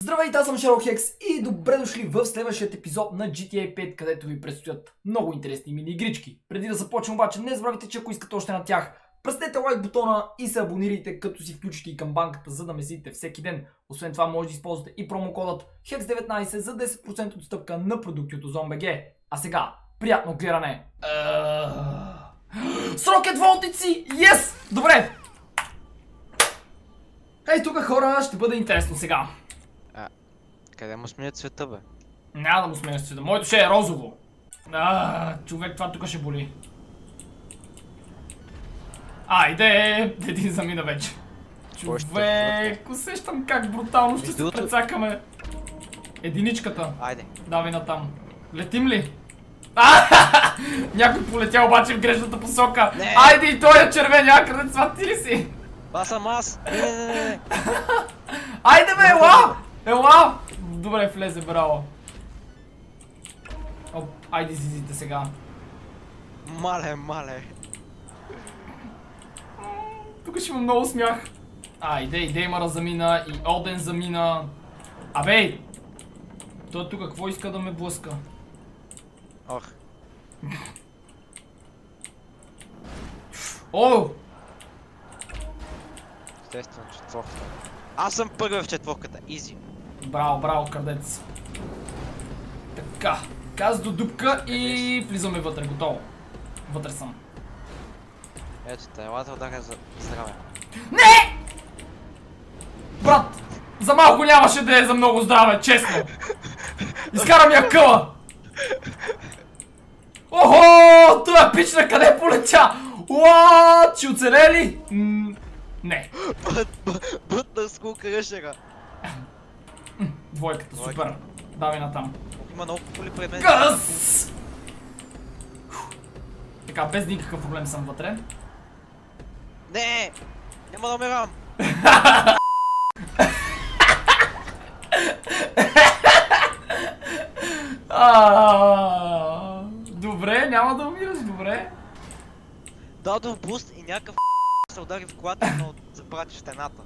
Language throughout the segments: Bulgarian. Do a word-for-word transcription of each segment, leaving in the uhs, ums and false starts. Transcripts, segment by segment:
Здравейте, аз съм Шерлок Хекс и добре дошли в следващия епизод на джи ти ей пет, където ви предстоят много интересни мини игрички. Преди да започнем обаче, не забравяйте, че ако искате още на тях, пръснете лайк бутона и се абонирайте, като си включите и камбанката, за да ме следите всеки ден. Освен това, може да използвате и промокодът хекс деветнайсет за десет процента отстъпка на продукти от OzonBG. А сега, приятно гледане! С рокет волтици! Yes! Добре! Ей, тук хора, ще бъде интересно сега. А, къде му сменя цвета, бе? Няма да му сменя цвета, моето ще е розово. А, човек, това тук ще боли. Айде, един замина вече. Човек, усещам как брутално ще се прецакаме. Единичката. Айде. Давай натам. Летим ли? А, някой полетя обаче в грешната посока. Не. Айде и той е червен, някъде това ти ли си? Това съм аз. Не, не, не, не. Айде бе, ела! Ела! Добре, влезе, браво. Оп, айде излизайте сега. Мале, мале. Тук ще има много смях. Айде, и Деймара замина, и Оден замина. Абей! Той тук какво иска да ме блъска? Ох. О! Естествено, четворката. Аз съм първи в четворката. Изи. Браво, браво, кърдец. Така, газ до дупка и влизаме вътре, готово. Вътре съм. Ето те, елата удаха за здраве. Не! Брат, за малко нямаше да е за много здраве, честно. Изкарам я къла. Охо, това пична къде полетя? Уааа, че оцелели? Не. Бътна скул кръшера. Двойката, супер. Давай натам. Има много коли пред мен. Гъс! Така, без никакъв проблем съм вътре. Не! Няма да умирам! Добре, няма да умираш, добре. Дадох буст и някакъв се удари в колата, но запрати стената.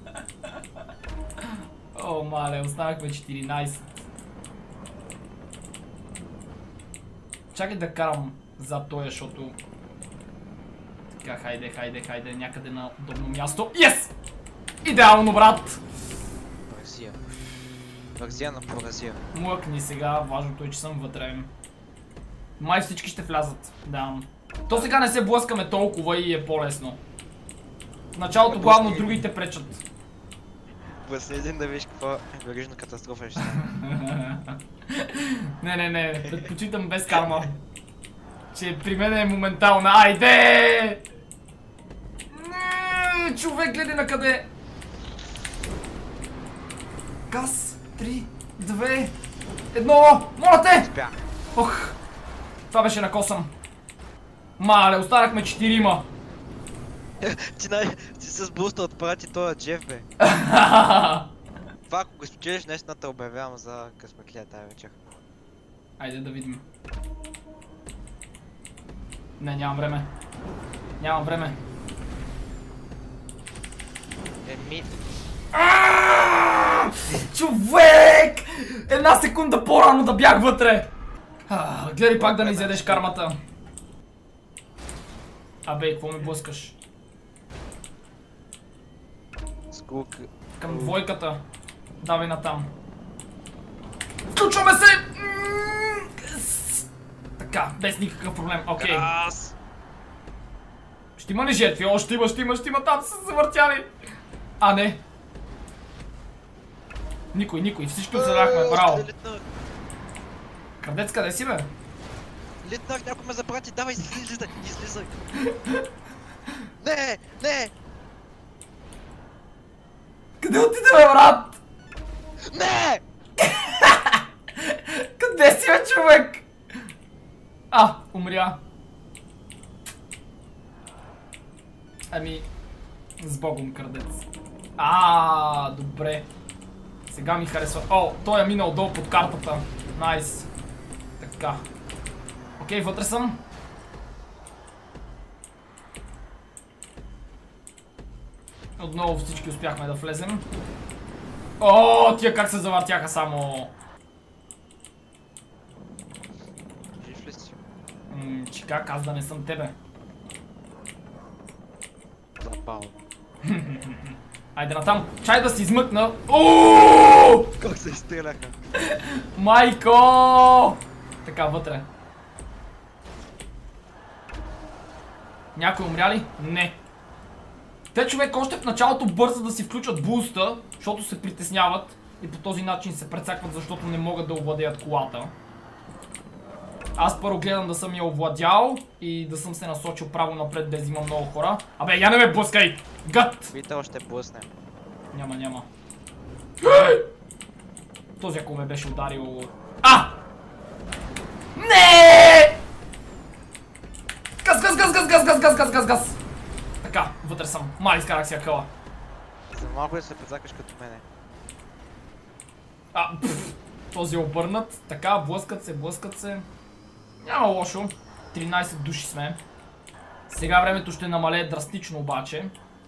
О, мале, останахме четиринайсет. Чакай да карам зад тоя, защото... Така, хайде, хайде, хайде, някъде на удобно място. Йес! Идеално, брат! Поразия. Поразия на поразия. Млъкни сега, важното е, че съм вътре. Май всички ще влязат, да. То сега не се блъскаме толкова и е по-лесно. В началото главно другите пречат. Последен да виж каква верижна катастрофа ще стане. Не, не, не, предпочитам без карма. Че при мен е моментална. Айде! Не, човек, гледай на къде. Газ, три, две, едно, моля те! Спя. Ох, това беше на косъм. Мале, останахме четирима. Ти, най... ти с буста отпрати този Джеф, бе. Това ако го спечелиш, наистина те обявявам за късметлия тази вечер. Айде да видим. Не, нямам време. Нямам време. Еми... Човек! Една секунда по-рано да бях вътре. Гледай пак да не изядеш кармата. Абе, какво ме блъскаш? Скук... Към двойката. Давай натам. Включваме се! Така, без никакъв проблем. Окей. Газ! Ще има ли жертви? О, ще има, ще има, ще има. Там са се завъртяли. А, не. Никой, никой. Всички оцеляхме. Браво. Крадец, къде си, бе? Литнах, някой ме запрати. Давай, излизай, излизай. Не, не! Къде отиде, бе, брат? Не! Къде си, бе, човек? А, умря. Ами, с богом, крадец. А, добре. Сега ми харесва. О, той е минал долу под картата. Найс. Така. Окей, вътре съм. Отново всички успяхме да влезем. О, тия как се завъртяха само. Жив ли си? Ммм, че как аз да не съм тебе? Запал. Айде натам, чай да си измъкна. Ооо! Как се изстреляха? Майко! Така, вътре. Някой умря ли? Не. Те, човек, още в началото бързат да си включат буста, защото се притесняват и по този начин се прецакват, защото не могат да овладеят колата. Аз първо гледам да съм я овладял и да съм се насочил право напред, без има много хора. Абе, я не ме блъскай! Гът! Вител ще блъсне. Няма, няма. Този ако ме беше ударил... А! Не! Газ, газ, газ, газ, газ, газ, газ, газ, газ, газ! Така, вътре съм. Май, изкарах си акъла. За малко да се прецакаш като мене. А, пфф, този е обърнат. Така, блъскат се, блъскат се. Няма лошо. тринайсет души сме. Сега времето ще намалее драстично обаче.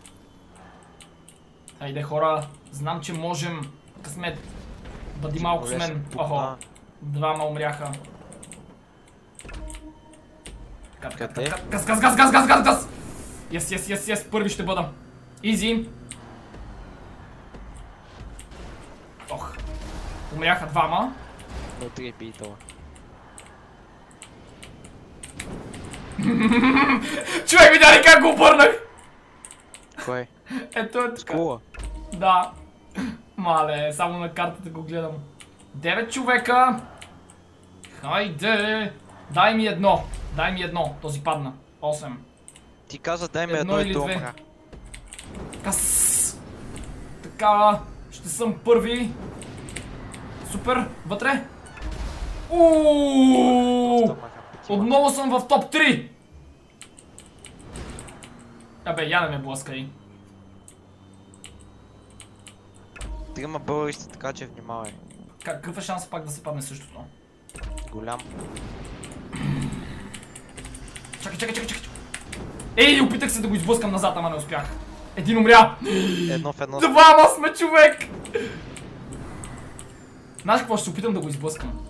Хайде хора, знам, че можем. Късмет. Бъди малко с мен. Охо. Двама умряха. Така, така, така. Газ, газ, газ, газ, газ, газ, газ! Yes, yes, yes, yes, първи ще бъда. Изи. Ох. Умряха двама. Но три битъла. Човек, видя ли как го обърнах? Кой? Ето е така. Скула? Да. Мале, само на картата го гледам. Девет човека. Хайде. Дай ми едно. Дай ми едно. Този падна. осем. Ти каза дай ми Едно едно или и то две. умра. Кас. Така. Ще съм първи. Супер. Вътре. Uuuu. Отново съм в топ три. Абе, я не ме блъскай. Трима българи сте, така че внимавай. Какъв е шанс пак да се падне същото? Голям. Чакай, чакай, чакай, чакай. Ей, опитах се да го изблъскам назад, ама не успях. Един умря. Едно в едно. Двама сме, човек! Знаеш какво, ще се опитам да го изблъскам.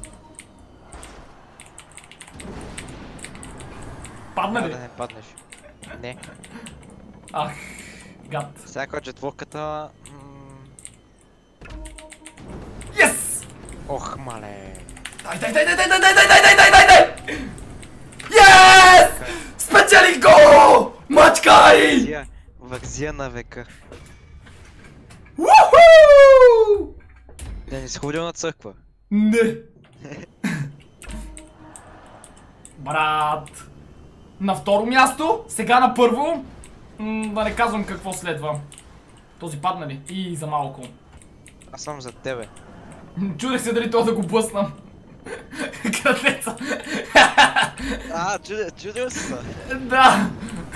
Падна Няма ли? да не паднеш. Не. Ах, гад. Всяка четворката... Yes! Ох, мале. Дай, дай, дай, дай, дай, дай, дай, дай, дай, дай, дай, дай! Yes! Спечелих го! Мачкай! Вързия, вързия на века. Уху! Да не си ходил на църква. Не. Брат. На второ място, сега на първо. М, да не казвам какво следва. Този падна ли? И за малко. Аз съм за тебе. Чудех се дали то да го блъснам. Крадеца. А, чудил, чудил си се. Да.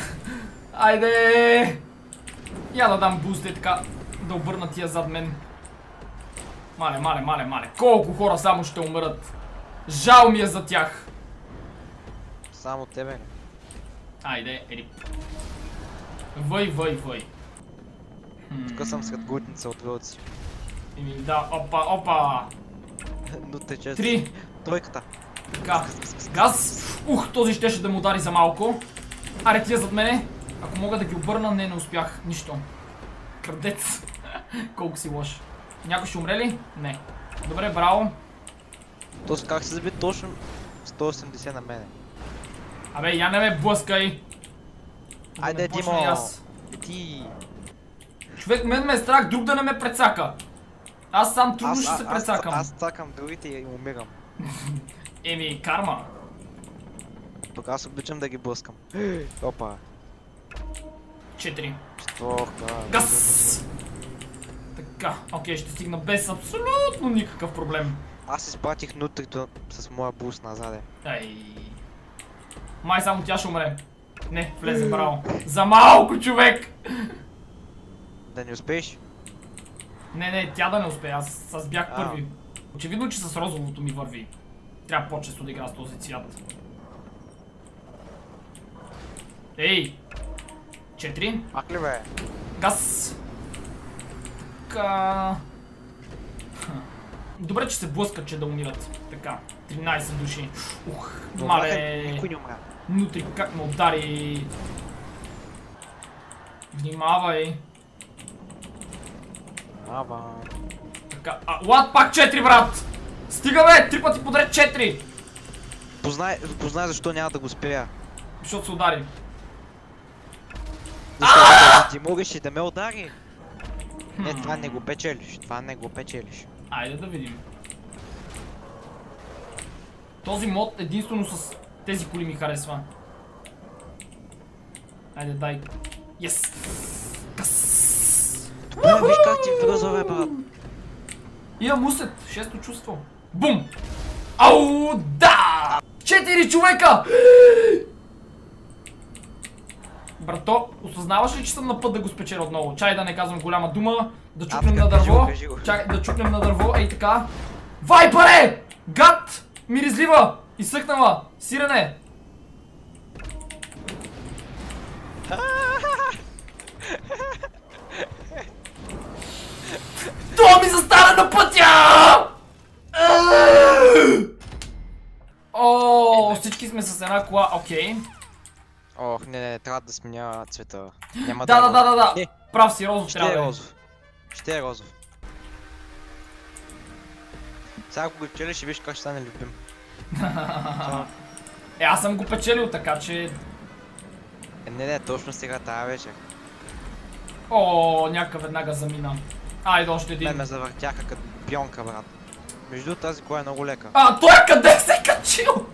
Айде. Я да дам буст и така да обърна тия зад мен. Мале, мале, мале, мале. Колко хора само ще умрат. Жал ми е за тях. Само тебе. Айде, ери. Въй, въй, въй. Тук съм сред глутница от вълци. Еми да, опа, опа. Но тече. Три. Тройката. Така. Газ. Ух, този щеше да му удари за малко. Аре, тия зад мене. Ако мога да ги обърна, не, не успях. Нищо. Крадец. Колко си лош. Някой ще умре ли? Не. Добре, браво. Този как се заби точно сто и осемдесет на мене. Абе, я не ме блъскай. Да Айде, ме почна Димо. и аз. Ти. Човек, мен ме е страх друг да не ме прецака. Аз сам трудно ще се прецакам. Аз цакам другите и умирам. Еми, карма. Пък аз обичам да ги блъскам. Опа. Четири. Четворка. Газ! Така, окей, ще стигна без абсолютно никакъв проблем. Аз изпратих нутрито с моя буст назаде. Ай. Май само тя ще умре. Не, влезе, браво. За малко, човек! Да не успееш? Не, не, тя да не успее, аз, аз бях А. първи. Очевидно, че с розовото ми върви. Трябва по-често да игра с този цвят. Ей! Четири. Ах ли бе? Газ! Така... Добре, че се блъскат, че да умират. Така, тринайсет души. Ух, Но мале. никой не умря. Нутри как ме удари. Внимавай. Ава. Така, а, лад пак четири, брат! Стига бе, три пъти подред четири! Познай, познай защо няма да го спиря. Защото се удари. Защото ти можеш и да ме удари. Не, това не го печелиш, това не го печелиш. Айде да видим. Този мод единствено с тези коли ми харесва. Айде дай. Yes! Кас! Добре, виж как ти връзва, бе, брат. Имам усет, шесто чувство. Бум! Ау, да! Четири човека! Брато, осъзнаваш ли, че съм на път да го спечеля отново? Чай да не казвам голяма дума, да чукнем на дърво. Чакай, да чукнем на дърво, ей така. Вайпаре! Гад! Миризлива! Изсъхнала! Сирене! То ми застана на пътя! О, всички сме с една кола, окей. Ох, не, не, трябва да сменя цвета. Няма Да, да, е да, да, да. Не. Прав си, розов Ще трябва е да е. розов. Ще е розов. Сега ако го печелиш, ще виж как ще стане любим. Е, аз съм го печелил, така че... Е, не, не, точно сега тази вечер. О, някакъв веднага замина. Айде още Мен един. ме завъртяха като пионка, брат. Между другото, тази кола е много лека. А, той къде се е качил?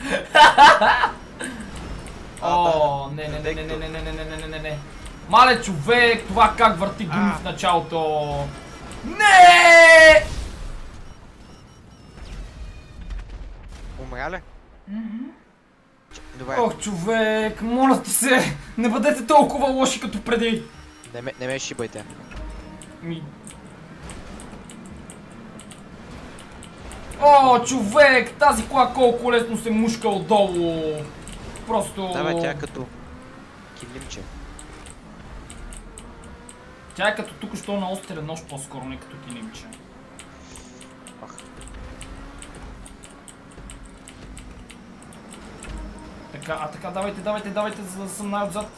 О, не, не, не, не, не, не, не, не, не, не, не, не. Мале човек, това как върти гуми в началото. Не! Умря ли? Добре. Ох, човек, моля ти се, не бъдете толкова лоши като преди. Не ме, не ме шибайте. Ми... О, човек, тази кола колко лесно се мушка отдолу. Просто... Да, бе, тя е като килимче. Тя е като тук що на острия нож по-скоро, не като килимче. Ах. Така, а така, давайте, давайте, давайте, за да съм най-отзад.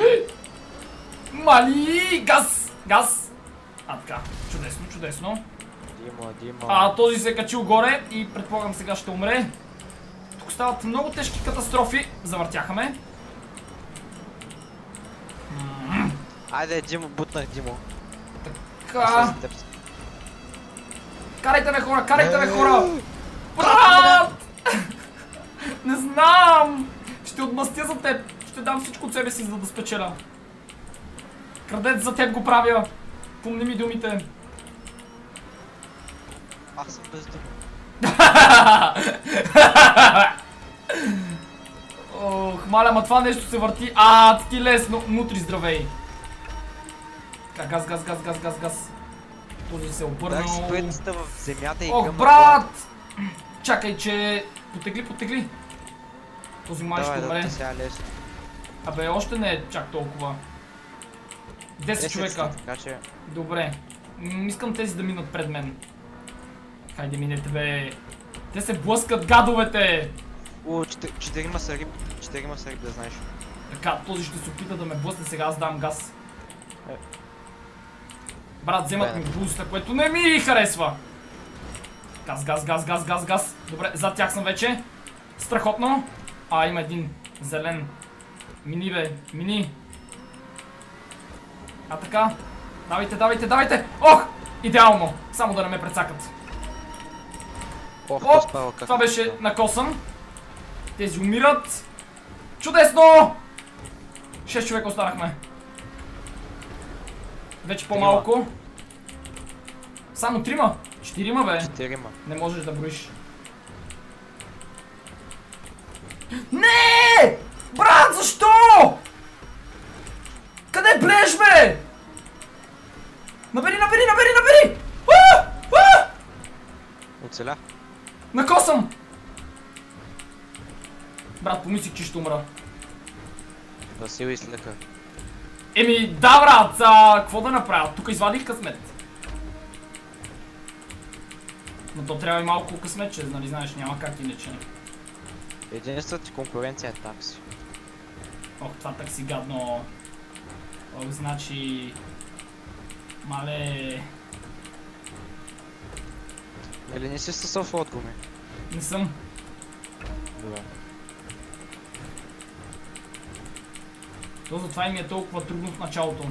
Мали! Газ! Газ! А така, чудесно, чудесно. Дима, Дима. А, този се е качил горе и предполагам сега ще умре. Тук стават много тежки катастрофи. Завъртяха ме. Айде, Димо, бутнах Димо. Така. Карайте ме хора, карайте ме хора! Брат! Не знам! Ще отмъстя за теб. Ще дам всичко от себе си, за да спечеля. Крадец, за теб го правя. Помни ми думите. Аз съм без дума. Ох, маля, ма това нещо се върти адски лесно. Внутри здравей. Така, газ, газ, газ, газ, газ, газ. Този се е обърнал. Дай си предста в земята и Ох, гъма. брат! Чакай, че... Потегли, потегли. Този май ще Давай, умре. да, сега лесно. Абе, още не е чак толкова. десет човека. Така че... Добре. М, искам тези да минат пред мен. Хайде минете, бе. Те се блъскат, гадовете! О, четир- четирима са риб. Четирима са риб, да знаеш. Така, този ще се опита да ме блъсне, сега аз дам газ. Е. Брат, вземат ми буста, което не ми харесва. Газ, газ, газ, газ, газ, газ. Добре, зад тях съм вече. Страхотно. А, има един зелен. Мини, бе, мини. А така. Давайте, давайте, давайте. Ох, идеално. Само да не ме прецакат. Ох, Оп, то спава как. това беше накосан. Тези умират. Чудесно! шест човека останахме. Вече по-малко. Само трима? Четирима, бе. Четирима. Не можеш да броиш. Не! Брат, защо? Къде блеш, бе? Набери, набери, набери, набери! А! А! Оцеля. Накосам! Брат, помислих, че ще умра. Васил излека. Еми, да, брат, а, какво да направя? Тук извадих късмет. Но то трябва и малко късмет, че нали знаеш, няма как иначе. Единствената ти конкуренция е такси. Ох, това такси гадно. Ох, значи... Мале... Или не си с оффроуд гуми? Не съм. Добре. То затова и ми е толкова трудно в началото.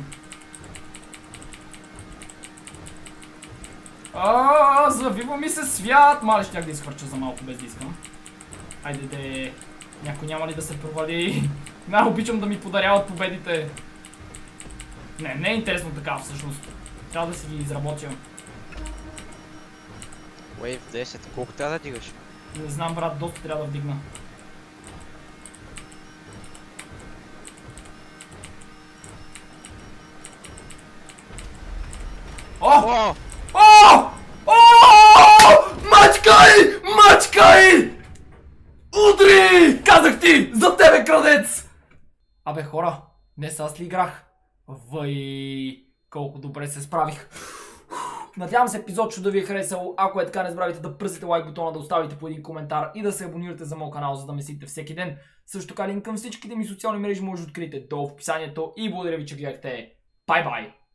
Аааа, завива ми се свят! Мале, щях да изхвърча за малко без да искам. Айде де... Някой няма ли да се провали? Не, обичам да ми подаряват победите. Не, не е интересно така всъщност. Трябва да си ги изработя. Wave десет, колко трябва да дигаш? Не знам, брат, доста трябва да вдигна. О! О! О! О! Мачкай! Мачкай! Удри! Казах ти! За тебе, крадец! Абе, хора, днес аз ли играх? Въй, колко добре се справих. Надявам се епизодчето да ви е харесало. Ако е така, не забравяйте да пръсите лайк бутона, да оставите по един коментар и да се абонирате за моят канал, за да ме следите всеки ден. Също така линк към всичките ми социални мрежи може да откриете долу в описанието и благодаря ви, че гледахте. Бай-бай!